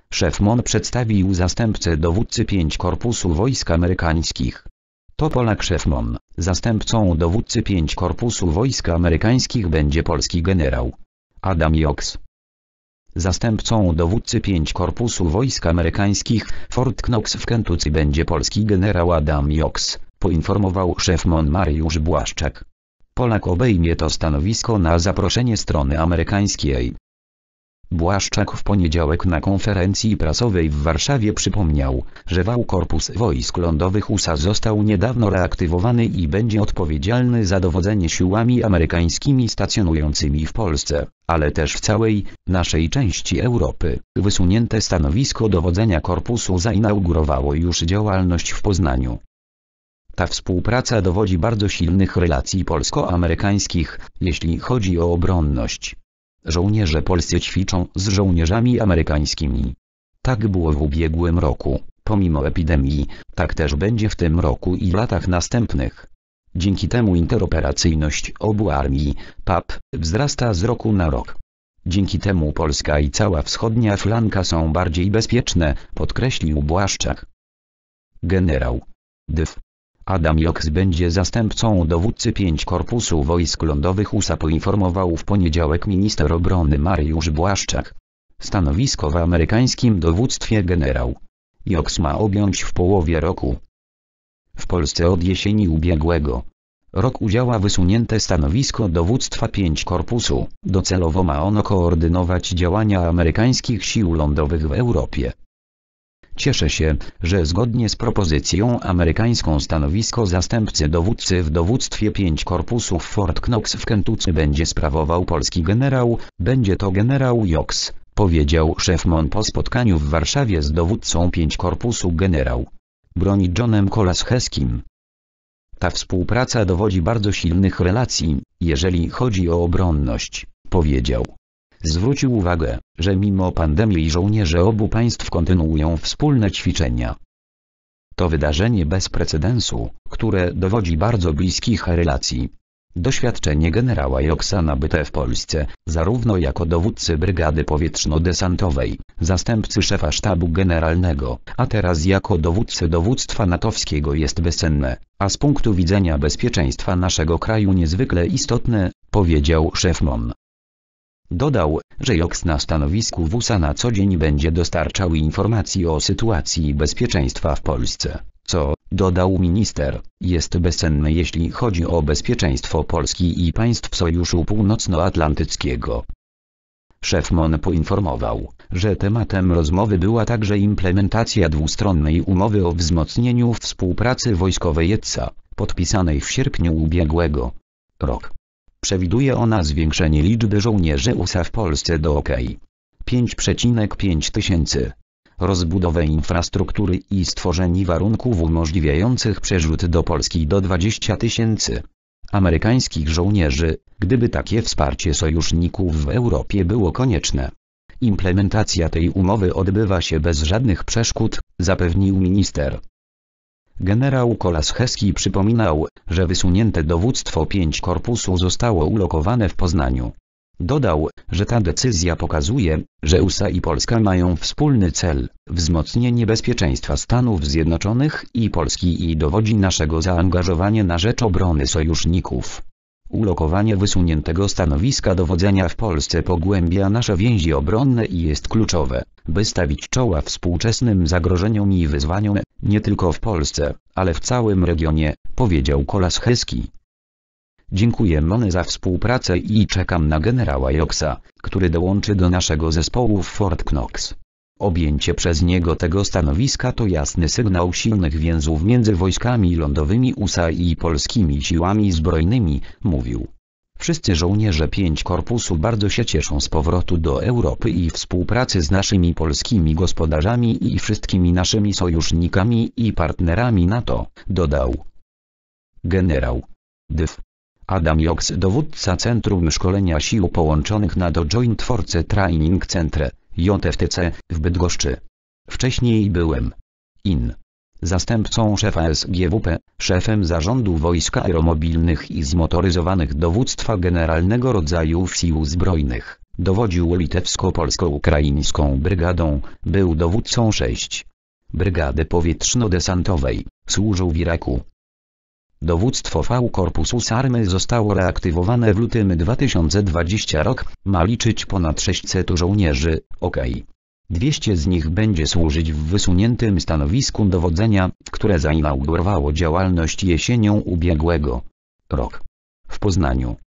Szef MON przedstawił zastępcę dowódcy 5 Korpusu Wojsk Amerykańskich. To Polak szef MON. Zastępcą dowódcy 5 Korpusu Wojsk Amerykańskich będzie polski generał Adam Yox. Zastępcą dowódcy 5 Korpusu Wojsk Amerykańskich w Fort Knox w Kentucky będzie polski generał Adam Yox, poinformował szef MON Mariusz Błaszczak. Polak obejmie to stanowisko na zaproszenie strony amerykańskiej. Błaszczak w poniedziałek na konferencji prasowej w Warszawie przypomniał, że wał Korpus Wojsk Lądowych USA został niedawno reaktywowany i będzie odpowiedzialny za dowodzenie siłami amerykańskimi stacjonującymi w Polsce, ale też w całej naszej części Europy. Wysunięte stanowisko dowodzenia korpusu zainaugurowało już działalność w Poznaniu. Ta współpraca dowodzi bardzo silnych relacji polsko-amerykańskich, jeśli chodzi o obronność. Żołnierze polscy ćwiczą z żołnierzami amerykańskimi. Tak było w ubiegłym roku, pomimo epidemii, tak też będzie w tym roku i w latach następnych. Dzięki temu interoperacyjność obu armii, PAP, wzrasta z roku na rok. Dzięki temu Polska i cała wschodnia flanka są bardziej bezpieczne, podkreślił Błaszczak. Generał Dw. Adam Yox będzie zastępcą dowódcy 5 Korpusu Wojsk Lądowych USA, poinformował w poniedziałek minister obrony Mariusz Błaszczak. Stanowisko w amerykańskim dowództwie generał Yox ma objąć w połowie roku. W Polsce od jesieni ubiegłego roku działa wysunięte stanowisko dowództwa 5 Korpusu. Docelowo ma ono koordynować działania amerykańskich sił lądowych w Europie. Cieszę się, że zgodnie z propozycją amerykańską stanowisko zastępcy dowódcy w dowództwie 5 Korpusów Fort Knox w Kentucky będzie sprawował polski generał, będzie to generał Yox, powiedział szef MON po spotkaniu w Warszawie z dowódcą 5 Korpusu generał broni Johnem Kolasheskim. Ta współpraca dowodzi bardzo silnych relacji, jeżeli chodzi o obronność, powiedział. Zwrócił uwagę, że mimo pandemii żołnierze obu państw kontynuują wspólne ćwiczenia. To wydarzenie bez precedensu, które dowodzi bardzo bliskich relacji. Doświadczenie generała Yoxa nabyte w Polsce, zarówno jako dowódcy brygady powietrzno-desantowej, zastępcy szefa sztabu generalnego, a teraz jako dowódcy dowództwa natowskiego jest bezcenne, a z punktu widzenia bezpieczeństwa naszego kraju niezwykle istotne, powiedział szef MON. Dodał, że Yox na stanowisku w USA na co dzień będzie dostarczał informacji o sytuacji bezpieczeństwa w Polsce, co, dodał minister, jest bezcenne jeśli chodzi o bezpieczeństwo Polski i państw Sojuszu Północnoatlantyckiego. Szef MON poinformował, że tematem rozmowy była także implementacja dwustronnej umowy o wzmocnieniu współpracy wojskowej ETSA, podpisanej w sierpniu ubiegłego roku. Przewiduje ona zwiększenie liczby żołnierzy USA w Polsce do ok. 5,5 tysięcy, rozbudowę infrastruktury i stworzenie warunków umożliwiających przerzut do Polski do 20 tysięcy amerykańskich żołnierzy, gdyby takie wsparcie sojuszników w Europie było konieczne. Implementacja tej umowy odbywa się bez żadnych przeszkód, zapewnił minister. Generał Kolashewski przypominał, że wysunięte dowództwo 5 Korpusu zostało ulokowane w Poznaniu. Dodał, że ta decyzja pokazuje, że USA i Polska mają wspólny cel – wzmocnienie bezpieczeństwa Stanów Zjednoczonych i Polski i dowodzi naszego zaangażowania na rzecz obrony sojuszników. Ulokowanie wysuniętego stanowiska dowodzenia w Polsce pogłębia nasze więzi obronne i jest kluczowe, by stawić czoła współczesnym zagrożeniom i wyzwaniom, nie tylko w Polsce, ale w całym regionie, powiedział Kolashewski. Dziękuję MON za współpracę i czekam na generała Yoxa, który dołączy do naszego zespołu w Fort Knox. Objęcie przez niego tego stanowiska to jasny sygnał silnych więzów między wojskami lądowymi USA i polskimi siłami zbrojnymi, mówił. Wszyscy żołnierze 5 Korpusu bardzo się cieszą z powrotu do Europy i współpracy z naszymi polskimi gospodarzami i wszystkimi naszymi sojusznikami i partnerami NATO, dodał. Generał Dw. Adam Yox, dowódca Centrum Szkolenia Sił Połączonych NATO Joint Force Training Centre, JFTC, w Bydgoszczy. Wcześniej byłem zastępcą szefa SGWP, szefem zarządu wojsk aeromobilnych i zmotoryzowanych dowództwa generalnego rodzajów sił zbrojnych. Dowodził litewsko-polsko-ukraińską brygadą, był dowódcą 6. Brygady Powietrzno-Desantowej, służył w Iraku. Dowództwo V Korpusu Sarmy zostało reaktywowane w lutym 2020 rok, ma liczyć ponad 600 żołnierzy, ok. 200 z nich będzie służyć w wysuniętym stanowisku dowodzenia, które zainaugurowało działalność jesienią ubiegłego roku. W Poznaniu